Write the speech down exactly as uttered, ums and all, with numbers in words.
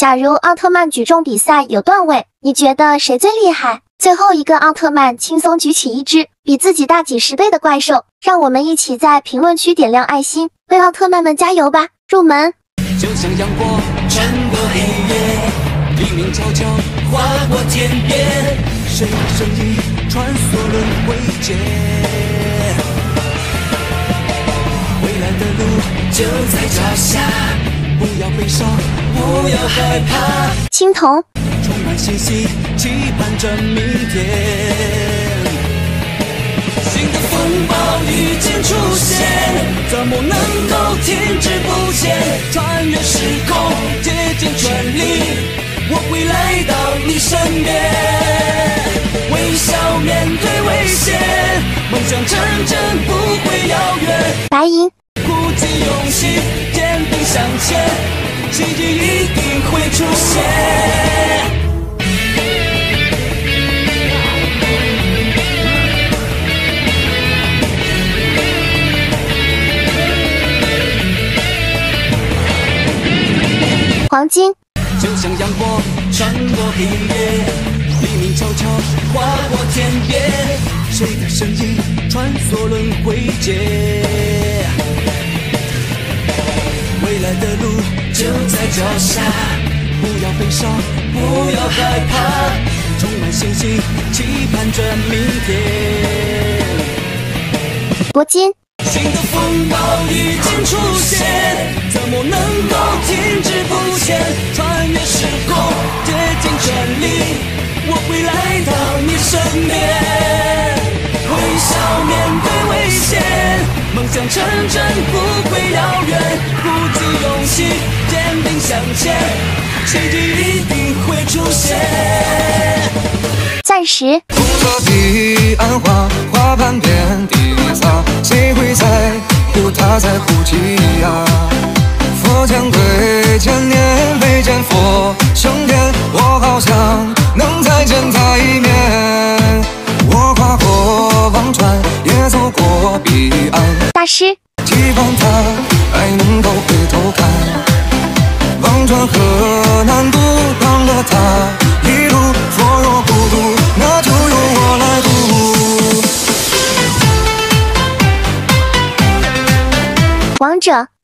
假如奥特曼举重比赛有段位，你觉得谁最厉害？最后一个奥特曼轻松举起一只比自己大几十倍的怪兽，让我们一起在评论区点亮爱心，为奥特曼们加油吧！入门。 就像阳光穿过黑夜，黎明悄悄划过天边，谁的身影穿梭轮回间，未来的路就在脚下，不要悲伤，不要害怕。 青铜。 充满信心，期盼着明天。新的风暴已经出现，怎么能够停滞不前？穿越时空，竭尽全力，我会来到你身边。微笑面对危险，梦想成真不会遥远。 白银。 鼓起勇气，坚定向前，奇迹一定会出现。 黄金。 就像阳光穿过黑夜，黎明悄悄划过天边，谁的身影穿梭轮回间，未来的路就在脚下，不要悲伤，不要害怕，充满信心，期盼着明天。 铂金。 新的风暴已经出现，怎么能够停滞不前？穿越时空，竭尽全力，我会来到你身边。微笑面对危险，梦想成真不会遥远。鼓起勇气，坚定向前，奇迹一定会出现。 钻石。 红色彼岸花，花瓣遍地撒，谁会在乎它在乎气呀？佛前对千年，未见佛升天，我好想能再见他一面。我跨过忘川，也走过彼岸， 大师。 期望他还能够回头看，忘川河南渡，忘了他一路佛若孤独，那就由我来渡。 王者。